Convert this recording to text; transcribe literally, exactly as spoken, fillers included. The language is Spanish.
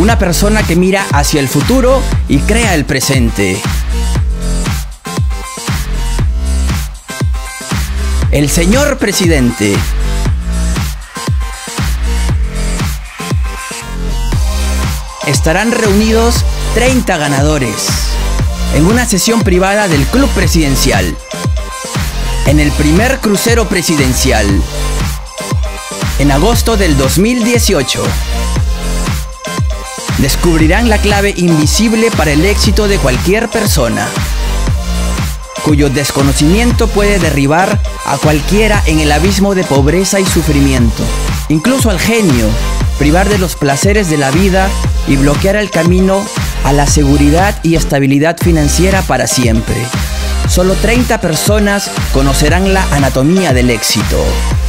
una persona que mira hacia el futuro y crea el presente. El señor presidente. Estarán reunidos treinta ganadores en una sesión privada del Club Presidencial, en el primer crucero presidencial, en agosto del dos mil dieciocho. Descubrirán la clave invisible para el éxito de cualquier persona, cuyo desconocimiento puede derribar a cualquiera en el abismo de pobreza y sufrimiento, incluso al genio, privar de los placeres de la vida y bloquear el camino a la seguridad y estabilidad financiera para siempre. Solo treinta personas conocerán la anatomía del éxito.